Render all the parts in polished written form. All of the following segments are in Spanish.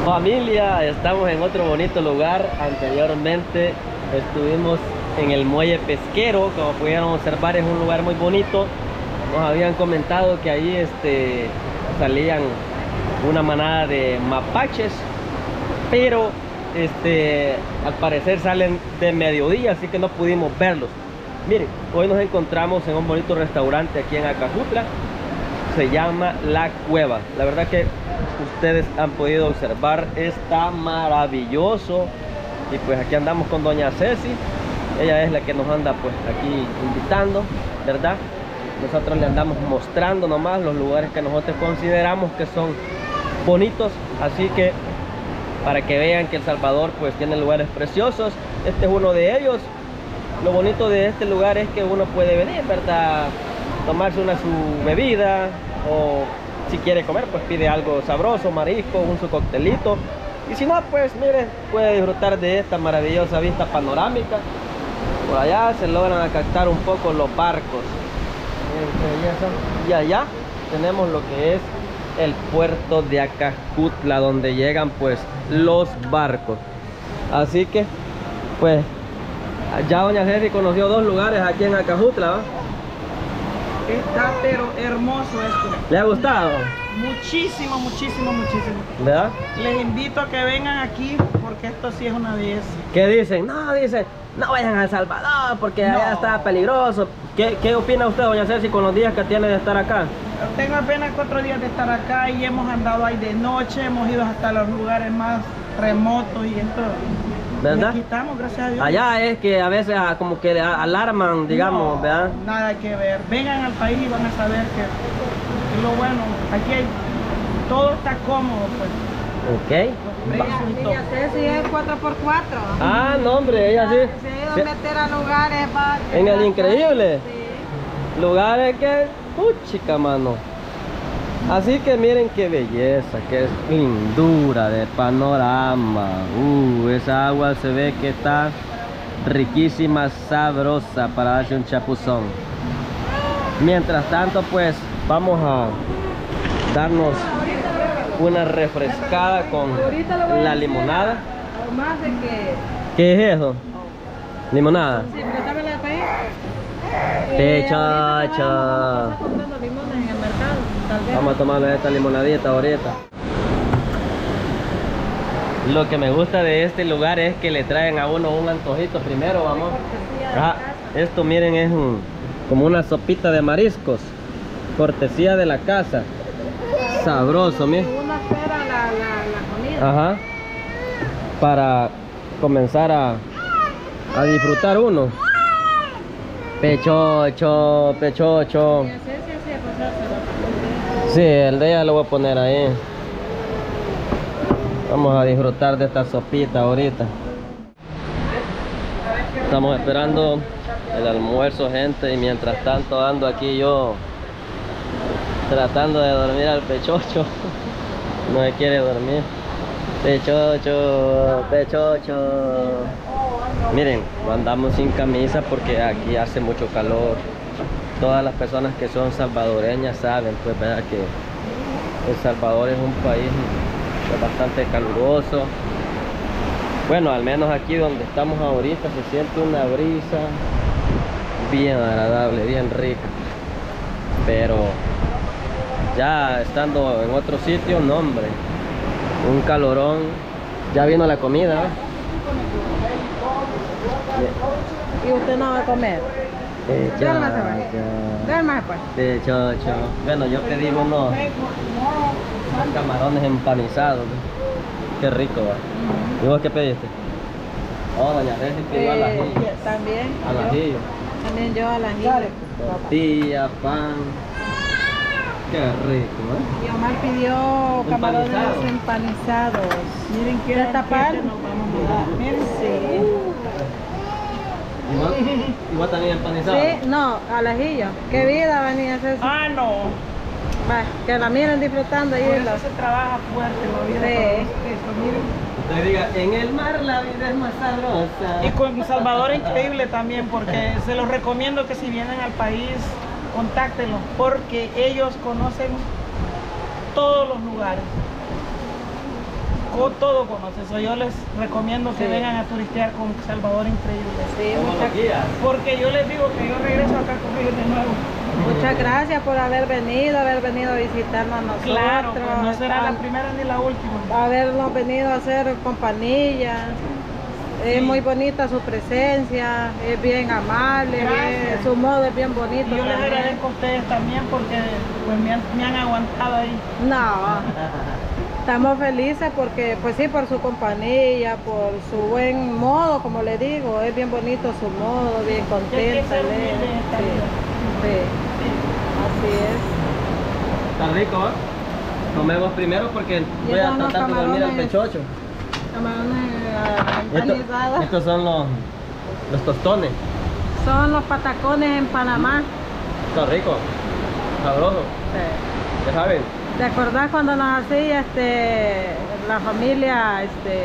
Familia, estamos en otro bonito lugar. Anteriormente estuvimos en el muelle pesquero. Como pudieron observar, es un lugar muy bonito. Nos habían comentado que ahí salían una manada de mapaches, pero al parecer salen de mediodía, así que no pudimos verlos. Miren, hoy nos encontramos en un bonito restaurante aquí en Acajutla. Se llama La Cueva. La verdad que ustedes han podido observar, está maravilloso. Y pues aquí andamos con doña Ceci. Ella es la que nos anda pues aquí invitando, ¿verdad? Nosotros le andamos mostrando nomás los lugares que nosotros consideramos que son bonitos. Así que para que vean que El Salvador pues tiene lugares preciosos, este es uno de ellos. Lo bonito de este lugar es que uno puede venir, ¿verdad? Tomarse su bebida, o si quiere comer pues pide algo sabroso, marisco, su coctelito. Y si no, pues miren, puede disfrutar de esta maravillosa vista panorámica. Por allá se logran captar un poco los barcos. Miren qué belleza. Y allá tenemos lo que es el puerto de Acajutla, donde llegan pues los barcos. Así que pues ya doña Ceci conoció dos lugares aquí en Acajutla, ¿va? Está pero hermoso esto. ¿Le ha gustado? Muchísimo, muchísimo, muchísimo. ¿Verdad? Les invito a que vengan aquí porque esto sí es una belleza. ¿Qué dicen? Dicen, no vayan a El Salvador porque allá está peligroso. ¿Qué opina usted, doña Ceci, con los días que tiene de estar acá? Tengo apenas 4 días de estar acá y hemos andado ahí de noche, hemos ido hasta los lugares más remotos y esto. ¿Verdad? Aquí estamos, gracias a Dios. Allá es que a veces como que alarman, digamos, No, ¿verdad? nada que ver. Vengan al país y van a saber que lo bueno, aquí todo está cómodo, pues. Ok. Doña Ceci es 4x4. Ah, no, hombre, ella sí. Se ha ido a meter a lugares En el increíble. Sí. Lugares que, chica, mano. Así que miren qué belleza, qué lindura de panorama. Esa agua se ve que está riquísima, sabrosa para darse un chapuzón. Mientras tanto, pues vamos a darnos una refrescada con la limonada. Más de que... ¿Qué es eso? Limonada. Sí, pero ¿sabe la de país? Pechocho. Comprando limones en el mercado, tal vez. Vamos a tomarle esta limonadita ahorita. Lo que me gusta de este lugar es que le traen a uno un antojito primero, vamos. Ajá. Esto miren es como una sopita de mariscos, cortesía de la casa. Sabroso, miren. Uno espera la comida. Ajá. Para comenzar a disfrutar uno. Pechocho, pechocho. Doña Ceci hacía pasárselo. Sí, el de ella lo voy a poner ahí. Vamos a disfrutar de esta sopita ahorita. Estamos esperando el almuerzo, gente, y mientras tanto ando aquí yo tratando de dormir al pechocho. No me quiere dormir. Pechocho, pechocho. Miren, andamos sin camisa porque aquí hace mucho calor. Todas las personas que son salvadoreñas saben, pues, ¿verdad?, que El Salvador es un país bastante caluroso. Bueno, al menos aquí donde estamos ahorita se siente una brisa bien agradable, bien rica. Pero ya estando en otro sitio, no, hombre, un calorón. Ya vino la comida, ¿eh? ¿Y usted no va a comer? Duérmase pues. Pechocho. Bueno, yo pedí unos camarones empanizados, ¿no? Qué rico, ¿va? ¿Y vos qué pediste? Oh, doña Ceci pidió al ajillo. También. Al ajillo. También yo al ajillo. Tortilla, pan. Qué rico, ¿eh? Y Omar pidió camarones empanizados. Miren qué ¿Ya tapar? nos vamos a dar. Miren, Sí. ¿Y vos también empanizado? Sí, no, al ajillo. ¿Qué vida venía a hacer? Ah, no. Va, que la miren disfrutando ahí. Por eso se trabaja fuerte la vida. Sí. Eso, miren. Usted diga, en el mar la vida es más sabrosa. Y con Salvador es increíble también porque se los recomiendo que si vienen al país, contáctenlos porque ellos conocen todos los lugares. todo conoce. So, yo les recomiendo que Sí. vengan a turistear con Salvador Increíble. Sí, Como los guías. Porque yo les digo que yo regreso acá con ellos de nuevo. muchas gracias por haber venido a visitarnos a nosotros. Claro, pues no será la primera ni la última. Habernos venido a hacer compañía. Es muy bonita su presencia, es bien amable, Gracias. su modo es bien bonito. Y yo les también. agradezco a ustedes también porque pues, me han aguantado ahí. No, estamos felices porque, pues sí, por su compañía, por su buen modo, como le digo, es bien bonito su modo, bien Y hay que contenta. ser humilde en esta vida. Sí, así es. Está rico, ¿eh? Comemos primero porque voy a estos son tratar de dormir al camarones. pechocho. Camarones empanizados. Estos son los tostones. Son los patacones en Panamá. Está rico, sabroso. Sí. ¿Ya saben? ¿Te acordás cuando nos hacía la familia,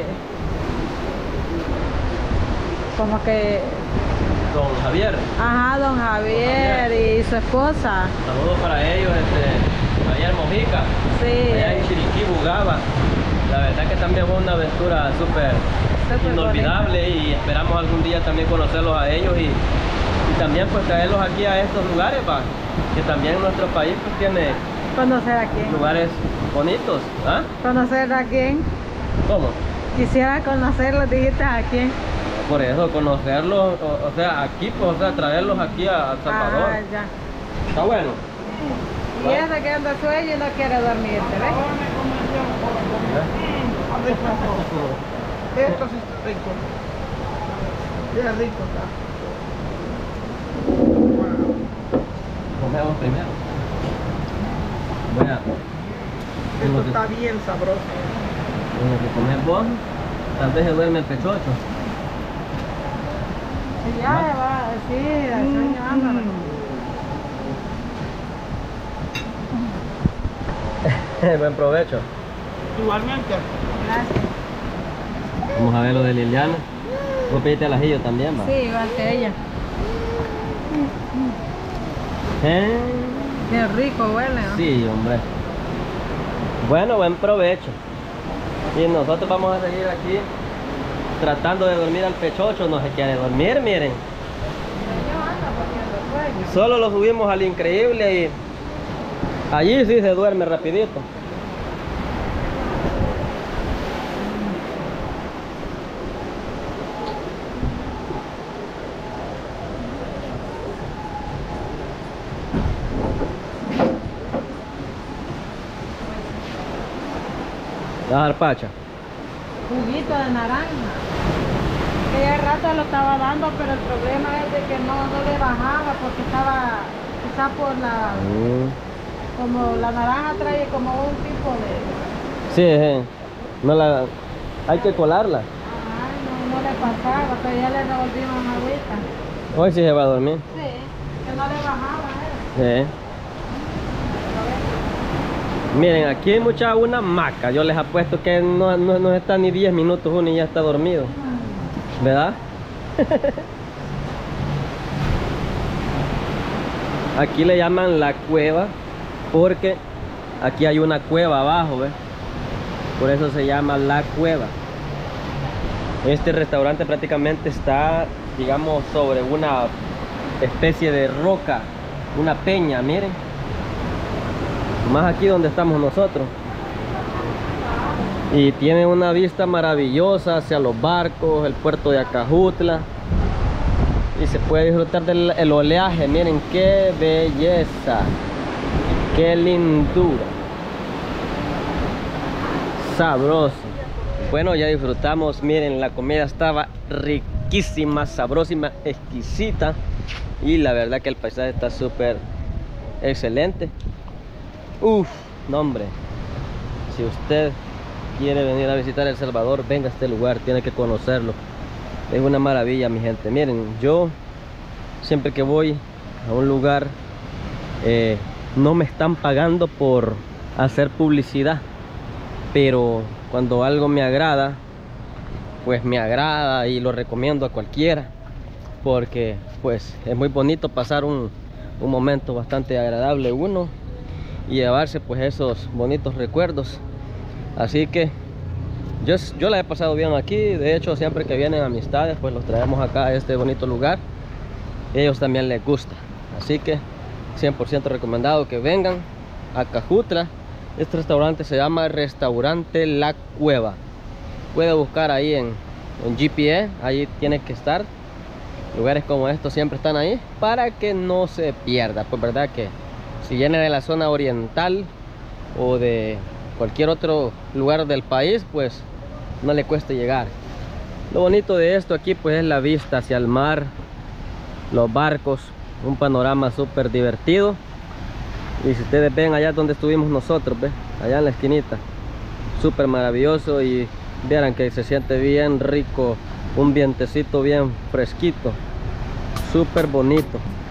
como que, Don Javier. ajá, don Javier y su esposa? Saludos para ellos, Javier Mojica. Sí, Allá en Chiriquí, Bugaba. La verdad que también fue una aventura súper Súper inolvidable y esperamos algún día también conocerlos a ellos y también pues traerlos aquí a estos lugares, va, que también nuestro país pues tiene conocer a quién. lugares bonitos. ¿Ah? Conocer a quién. ¿Cómo? Quisiera conocerlos, dijiste a quién. Por eso conocerlos, o sea, aquí, pues, o sea, traerlos aquí a El Salvador. Ah, ya. Está bueno. Y ese que anda sueño y no quiere dormir, ¿ves? Esto sí está rico. Qué rico está. Comemos primero. Voy a... Esto está bien sabroso. Tengo que comer vos. Tal vez se duerme el pechocho. Sí, ya va, sí, el sueño anda. Buen provecho. Igualmente. Gracias. Vamos a ver lo de Liliana. Vos pediste al ajillo también, va. Sí, igual que ella. ¿Eh? Qué rico huele, ¿no? Sí, hombre. Bueno, buen provecho. Y nosotros vamos a seguir aquí tratando de dormir al pechocho. No se quiere dormir, miren. Sueño anda porque anda sueño. Solo lo subimos al Increíble y allí sí se duerme rapidito. La arpacha. Juguito de naranja. Que ya rato lo estaba dando, pero el problema es de que no le bajaba porque estaba quizá por la... Como la naranja trae como un tipo de... Sí, no la... hay que colarla. Ajá, no le pasaba, pero ya le revolvimos agüita. Hoy sí se va a dormir. Sí, que no le bajaba, Sí. Miren, aquí hay mucha una maca. Yo les apuesto que no está ni 10 minutos uno y ya está dormido. ¿Verdad? Aquí le llaman la cueva porque aquí hay una cueva abajo, ¿ves? Por eso se llama la cueva. Este restaurante prácticamente está, digamos, sobre una especie de roca, una peña, miren. Más aquí donde estamos nosotros. Y tiene una vista maravillosa hacia los barcos, el puerto de Acajutla. Y se puede disfrutar del oleaje. Miren qué belleza, qué lindura, sabroso. Bueno, ya disfrutamos. Miren, la comida estaba riquísima, sabrosísima, exquisita. Y la verdad que el paisaje está súper excelente. Uf, no hombre, si usted quiere venir a visitar El Salvador, venga a este lugar, tiene que conocerlo. Es una maravilla, mi gente. Miren, yo siempre que voy a un lugar no me están pagando por hacer publicidad, pero cuando algo me agrada, pues me agrada y lo recomiendo a cualquiera, porque pues es muy bonito pasar un momento bastante agradable uno y llevarse pues esos bonitos recuerdos. Así que Yo la he pasado bien aquí. De hecho, siempre que vienen amistades, pues los traemos acá a este bonito lugar. Ellos también les gusta. Así que 100% recomendado que vengan a Cajutla. Este restaurante se llama Restaurante La Cueva. Puede buscar ahí en GPS, ahí tiene que estar. Lugares como estos siempre están ahí para que no se pierda. Pues verdad que si viene de la zona oriental o de cualquier otro lugar del país, pues no le cuesta llegar. Lo bonito de esto aquí pues es la vista hacia el mar, los barcos, un panorama súper divertido. Y si ustedes ven allá donde estuvimos nosotros, ¿ves? Allá en la esquinita, súper maravilloso. Y vieran que se siente bien rico, un vientecito bien fresquito, súper bonito.